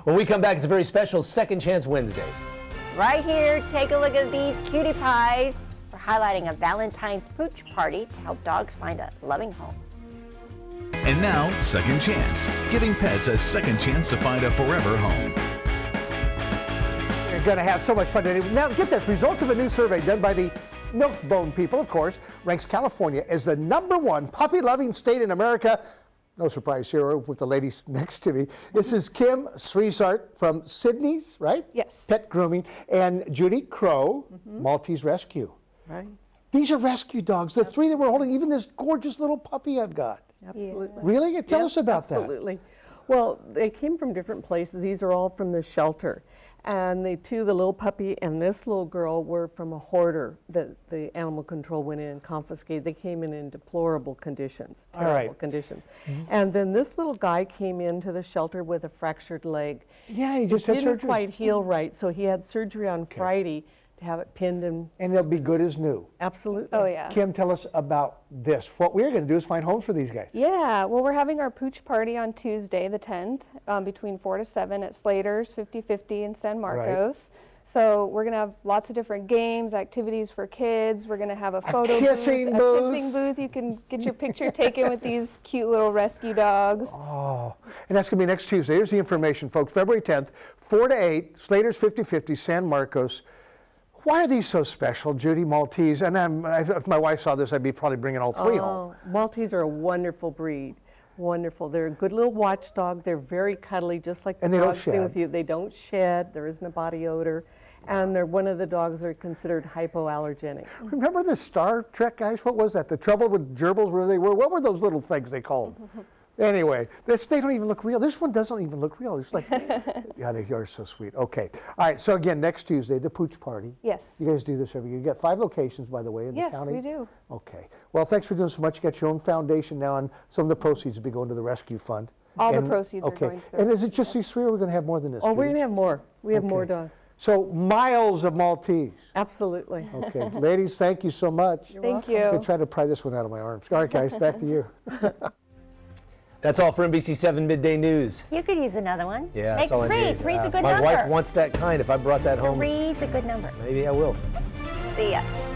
When we come back, it's a very special Second Chance Wednesday. Right here, take a look at these cutie pies. We're highlighting a Valentine's pooch party to help dogs find a loving home. And now, Second Chance, giving pets a second chance to find a forever home. You're going to have so much fun today. Now, get this. Results of a new survey done by the Milk-Bone people, of course, ranks California as the #1 puppy-loving state in America. No surprise here with the ladies next to me. This is Kim Sweesart from Sydney's, right? Yes. Pet Grooming, and Judy Crow, Maltese Rescue. Right. These are rescue dogs. The three that we're holding, even this gorgeous little puppy I've got. Absolutely. Really? Tell us about that. Absolutely. Well, they came from different places. These are all from the shelter. And the little puppy and this little girl were from a hoarder that the animal control went in and confiscated. They came in deplorable conditions, terrible conditions. And then this little guy came into the shelter with a fractured leg. Yeah, he just had surgery. Didn't quite heal right, so he had surgery on Friday to have it pinned and they'll be good as new. Absolutely. Oh, yeah. Kim, tell us about this. What we're going to do is find homes for these guys. Yeah, well, we're having our pooch party on Tuesday, the 10th, between 4 to 7 at Slater's 50/50 in San Marcos. Right. So we're going to have lots of different games, activities for kids. We're going to have a photo booth, a kissing booth. You can get your picture taken with these cute little rescue dogs. Oh, and that's going to be next Tuesday. Here's the information, folks. February 10th, 4 to 8, Slater's 50/50, San Marcos. Why are these so special, Judy? Maltese? And if my wife saw this, I'd be probably bringing all three home. Maltese are a wonderful breed. Wonderful. They're a good little watchdog. They're very cuddly, just like the dogs do with you. They don't shed. There isn't a body odor. And they're one of the dogs that are considered hypoallergenic. Remember the Star Trek guys? What was that? The trouble with gerbils, where they were? What were those little things they called? Anyway, they don't even look real. This one doesn't even look real. It's like, yeah, they are so sweet. Okay. All right, so again, next Tuesday, the pooch party. Yes. You guys do this every year. You got 5 locations, by the way, in the county. Yes, we do. Okay. Well, thanks for doing so much. You got your own foundation now, and some of the proceeds will be going to the rescue fund. All the proceeds are going to the And is it just these 3, or are we going to have more than this? Oh, we're going to have more. We have more dogs. So miles of Maltese. Absolutely. Okay. Ladies, thank you so much. Thank you. I'm trying to pry this one out of my arms. All right, guys, back to you. That's all for NBC7 Midday News. You could use another one. Yeah, Make that's all I need. 3. 3's a good My number. wife wants that kind. If I brought that home, 3's a good number. maybe I will. See ya.